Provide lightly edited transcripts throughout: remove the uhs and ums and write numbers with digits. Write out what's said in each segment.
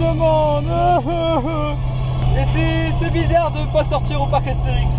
demande. Et c'est bizarre de pas sortir au parc Astérix.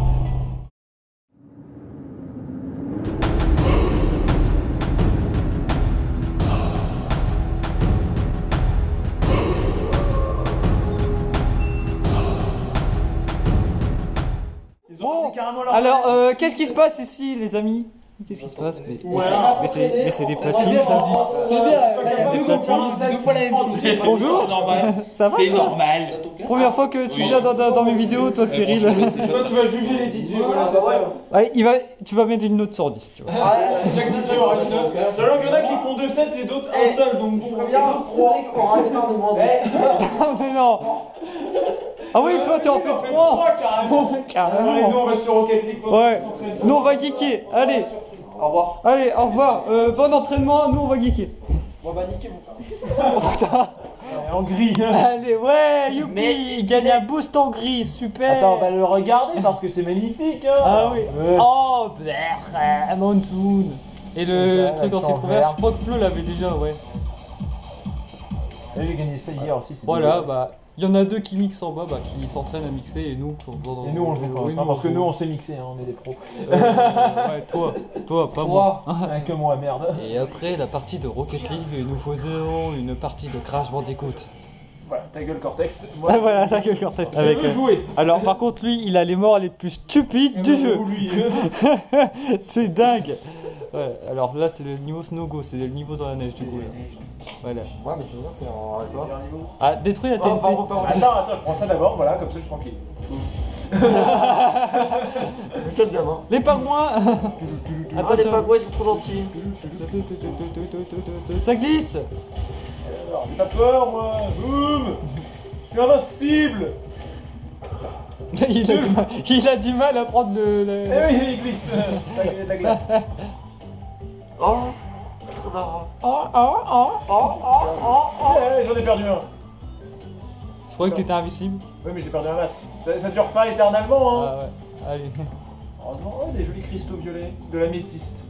Bon, alors qu'est-ce qui se passe ici les amis? Qu'est-ce qui se passe? Mais c'est des platines ça. C'est bien, C'est des platines. deux fois la même chose. Bonjour. Ça va? C'est normal. Première fois que tu viens dans mes vidéos toi Cyril. Toi tu vas juger les DJ, voilà c'est ça. Ouais, tu vas mettre une note sur 10 tu vois. Chaque DJ aura une note. Sachant qu'il y en a qui font 2 sets et d'autres un seul, donc je préviens. D'autres 3 aura énormément de... Ah mais non. Ah oui toi tu en fais 3 carrément. carrément. Allez, nous on va sur Rocket League pendant Ouais, qu'on s'entraîne. nous on va geeker, allez. Au revoir. Allez, au revoir, bon entraînement, nous on va geeker. On va niquer mon chat. Oh putain. En gris. Allez, ouais, youpi, Mais- il gagne un boost en gris, super. Attends, on va le regarder parce que c'est magnifique. Hein. Ah oui. Ouais. Oh, Monsoon. Et le Ouais, truc en l'accent citron vert, vert. je crois que Flo l'avait déjà, ouais. J'ai gagné ça hier aussi. c'est Voilà, dégueulasse. bah, il y en a deux qui mixent en bas, bah, qui s'entraînent à mixer et nous, Et nous on joue Oui, pas, parce que joue. nous on sait mixer, hein, on est des pros. Ouais, toi, pas moi. Ouais, que moi, merde. Et après la partie de Rocket League, nous faisons une partie de Crash Bandicoot. Voilà, ta gueule Cortex. Ah voilà, ça que Cortez. Je veux jouer. Alors par contre lui, il a les morts les plus stupides du jeu. C'est dingue. Ouais, alors là c'est le niveau Snowgo, c'est le niveau dans la neige du coup là. Voilà. Ouais, mais c'est bien, c'est en règle. Ah, détruis la TNT. Attends, je prends ça d'abord, voilà, comme ça je suis tranquille. Quel diamant. Les pingouins. Ah, les Attention. pingouins ils sont trop gentils. Ça glisse. Alors, j'ai pas peur moi, boum. Je suis invincible. Il a du mal à prendre le... Eh oui, il glisse. T'as gagné de la glace. Oh, c'est trop marrant. J'en ai perdu un. Je croyais que t'étais invisible. Oui, mais j'ai perdu un masque. Ça dure pas éternellement, hein. Ah ouais, allez. Oh non, oh, des jolis cristaux violets, de l'améthyste.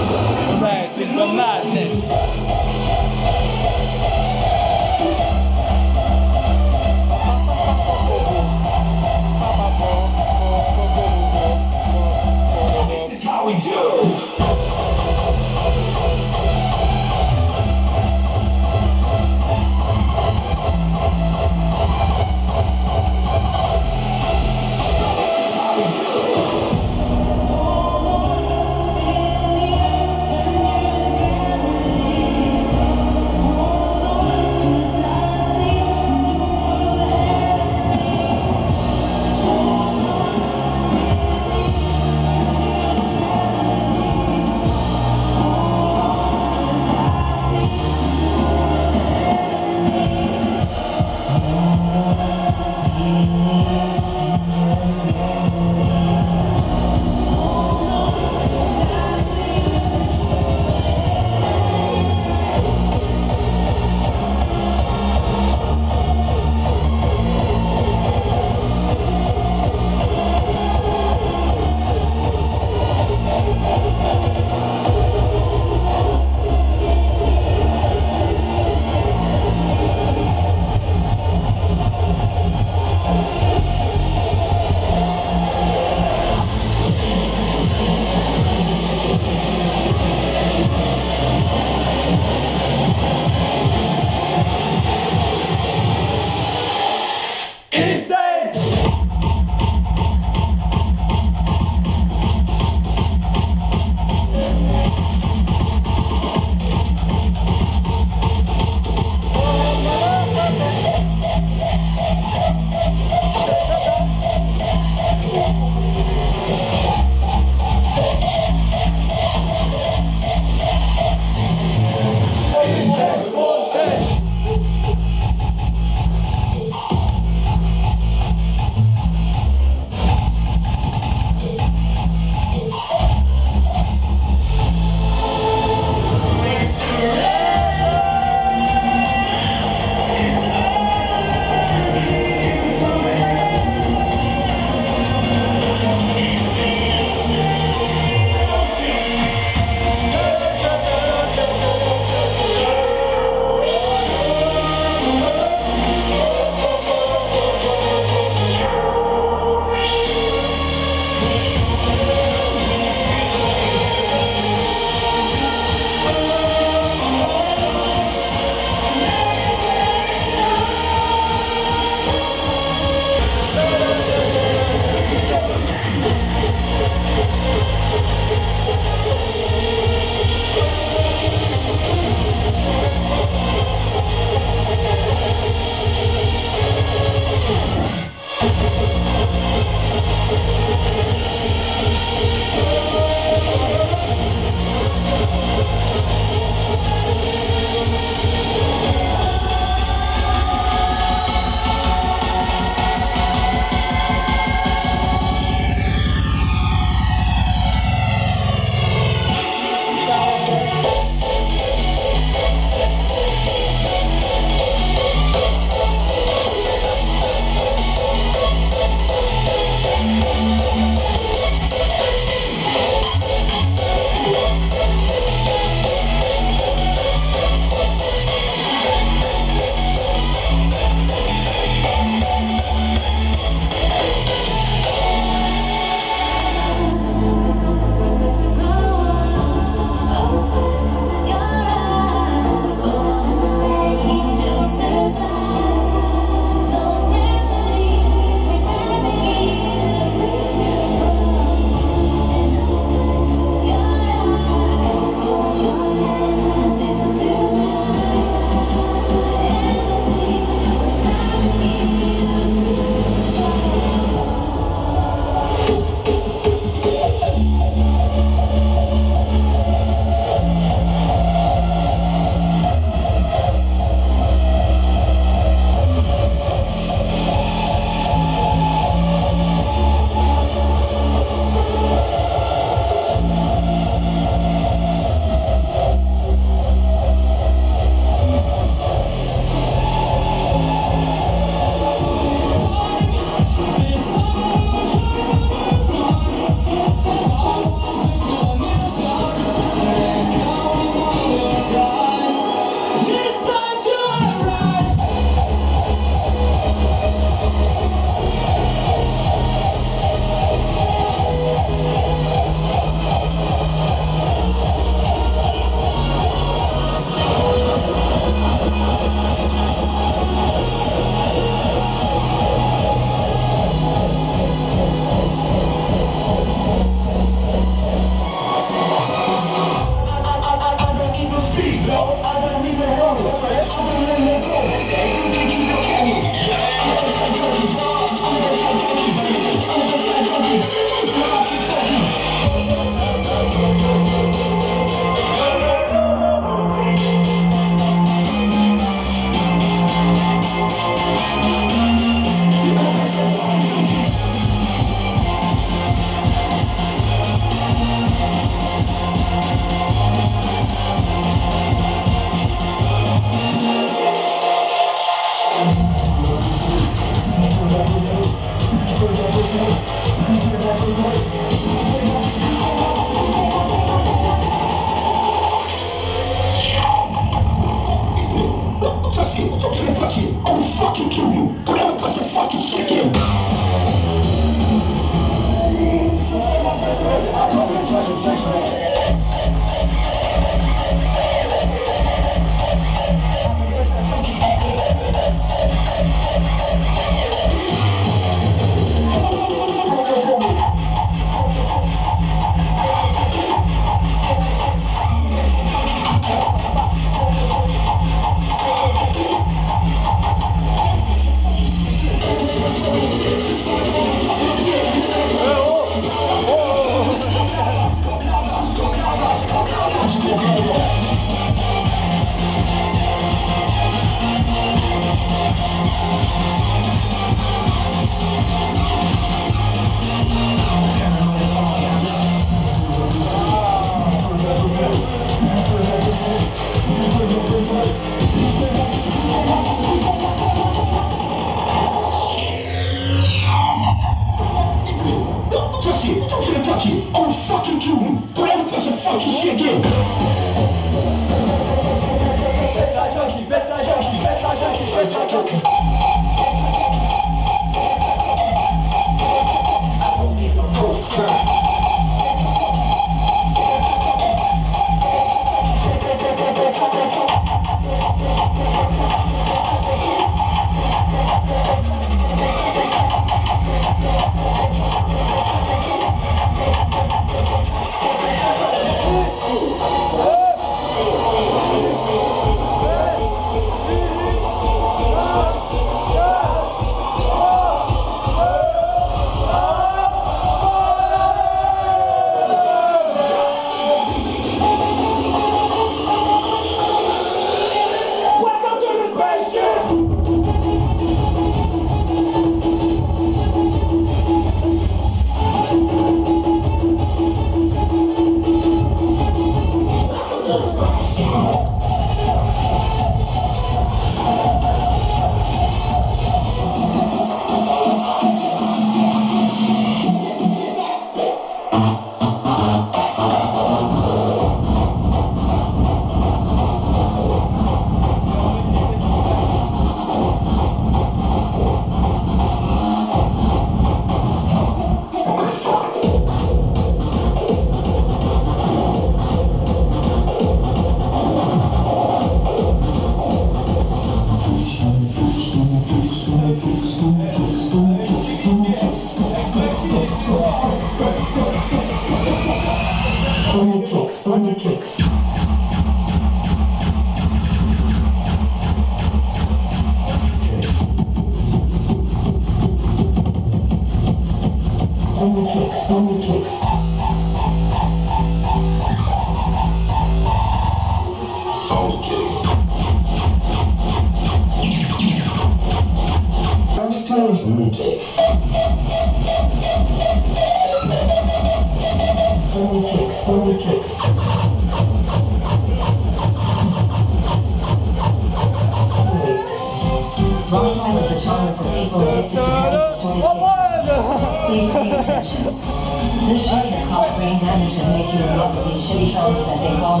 This shit can cause brain damage and make you in love with these shitty films that they call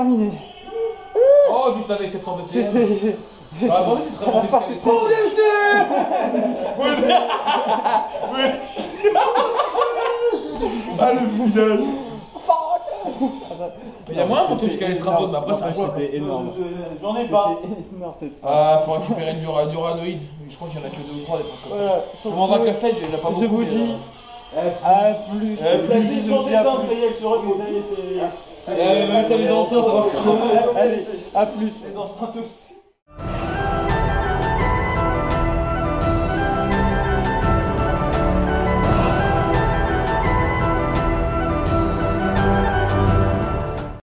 terminé. Oh, Gustave avec 700 BPM. C'était. Bah, avant, tu serais monté jusqu'à l'escalier. Ah, le final. Mais il y a moins monté jusqu'à l'estrade, mais après, ça va. C'était énorme. J'en ai pas. Non, c'est Ah, faut récupérer du uranoïde. Je crois qu'il y en a que 2 ou 3 des trucs comme ça. Voilà, Je demanderai à Cassel, il n'a pas beaucoup. je vous mais, dis à plus. plus, aussi, à plus. ça y est, elle se remet, ça y est, c'est. Même t'as les enceintes, Allez, à plus. les enceintes aussi.